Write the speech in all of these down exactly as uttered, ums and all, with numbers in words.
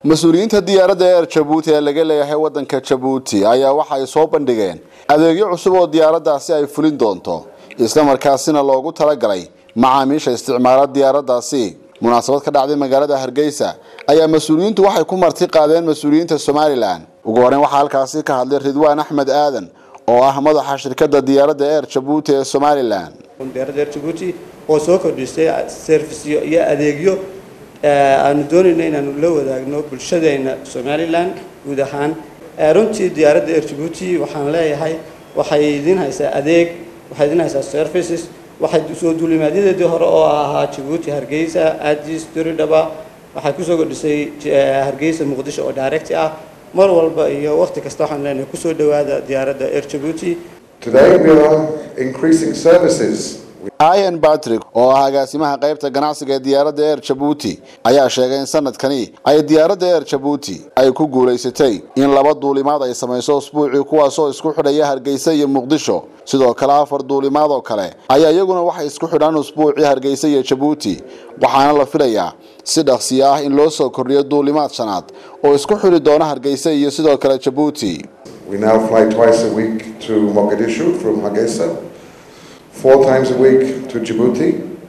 مسؤوليinta diyaaradda Air Djibouti ee laga leeyahay wadanka Djibouti ayaa waxa ay soo bandhigeen adeegyo cusub oo diyaaraddaasi ay fulin doonto isla markaasina loogu talagalay macaamiisha isticmaalada diyaaraddaasi munaasabad ka dhacday magaalada Hargeysa ayaa mas'uuliyiintu waxay ku marti qaadeen mas'uuliyiinta Somaliland ugu horreyn waxa halkaasi ka hadlay Ridwaan Axmed Aadan oo ah madaxa shirkadda diyaaradda Air Djibouti ee Somaliland diyaaradda Air Djibouti oo soo kordhisay service iyo adeegyo aan doonayna inaan la wadaagno bulshadeena Somaliland guud ahaan runtii diyaaradda Air Djibouti waxaan leeyahay waxay idin haysaa adeeg waxay idin haysaa services waxay soo duulimaadyadii hore oo ahaa Djibouti Hargeysa Addis Diridaba waxay ku soo kordhisay Hargeysa Muqdisho oo direct ah mar walba iyo waqti kasta waxaan leenahay ku soo dhawaada diyaaradda Air Djibouti. Today we are increasing services. Ian Patrick oo ah agaasimaha qaybta ganacsiga ee diyaaradda Air Djibouti ayaa sheegay in sanadkani ay diyaaradda Air Djibouti ay ku guuleysatay in laba duulimaad ay samayso usbuucii kuwaas oo isku xidhaya Hargeysa iyo Muqdisho sidoo kale afar duulimaad oo kale ayaa iyaguna waxay isku xidhaan usbuucii Hargeysa iyo Djibouti waxaana la filayaa si dhaqsi ah in loo soo kordhiyo duulimaad shanaad oo isku xidhi doona Hargeysa iyo sidoo kale Djibouti. We now fly twice a week to Mogadishu from Hargeisa, four times a week to Djibouti,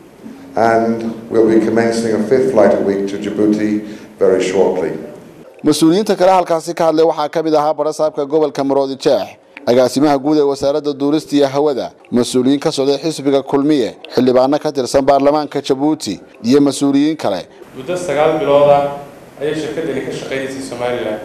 and we'll be commencing a fifth flight a week to Djibouti very shortly. Mas'uuliyiinta kale halkaasi ka hadlay waxaa ka mid ahaa barasaabka gobolka Maroodi Jeex, agaasimaha guud ee wasaaradda duulista iyo hawada, mas'uuliyiin ka socday xisbiga Kulmiye, xildhibaano ka tirsan baarlamaanka Djibouti iyo mas'uuliyiin kale. Muddo sagaal bilood ah ayay shirkadani ka shaqeynaysaa Somaliland.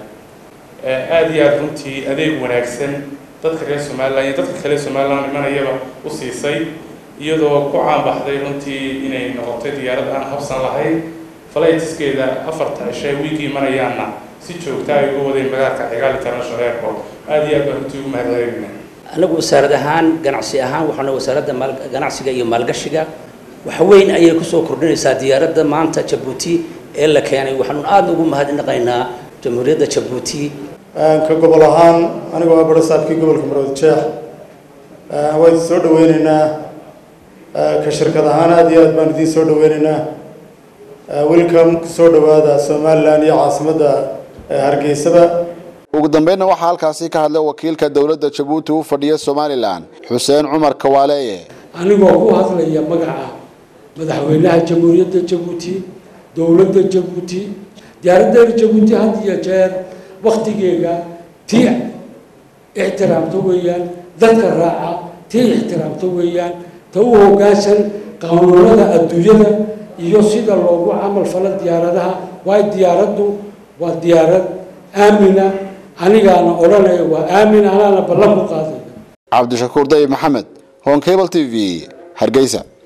aad iyo aad runtii adeeg wanaagsan dadka reer Somaliland iyo dadka kale Somaliland imanayaba u siisay iyadoo ku caan baxday runtii inay noqotay diyaarad aan habsan lahayn flightskeeda afarta shay weekii marayaana si joogto ah ugu waday magaalada Cigaal International Airport aad iyo aad runtii u mahadcelinaynaa anagu wasaarad ahaan ganacsi ahaan waxaana wasaaradda ganacsiga iyo maalgashiga wax weyn ayay ku soo kordhinaysaa diyaaradda maanta Djibouti ee la keenay waxaan aad ugu mahadnaqaynaa jamhuuriyadda Djibouti ka gobol ahaan aniga waa barasaabkii gobolka Maroodi Jeex way soo dhaweynaynaa ka shirkad ahaan aad iyo aad baan idin soo dhaweynaynaa welcome soo dhawaada Somaliland iyo caasimadda Hargeysa. ugu dambeynna waxa halkaasi ka hadlay wakiilka dawladda Djibouti u fadhiya Somaliland Xuseen Cumar Kawaaleeye anigoo ku hadlaya magaca madaxweynaha jamhuuriyadda Djibouti dawladda Djibouti diyaaradda Djibouti had iyo jeer waqtigeega tii ixtiraamto weeyaan dadka raaca tii ixtiraamto weeyaan ta u hoggaansan qanuunada adduunyada iyo sida loogu camal falo diyaaradaha waa diyaaraddu waa diyaarad aamina anigaana oranayo waa aamin anaana ballan ku qaaday Cabdishakuur Day Maxamed Hon Cable T V Hargeysa.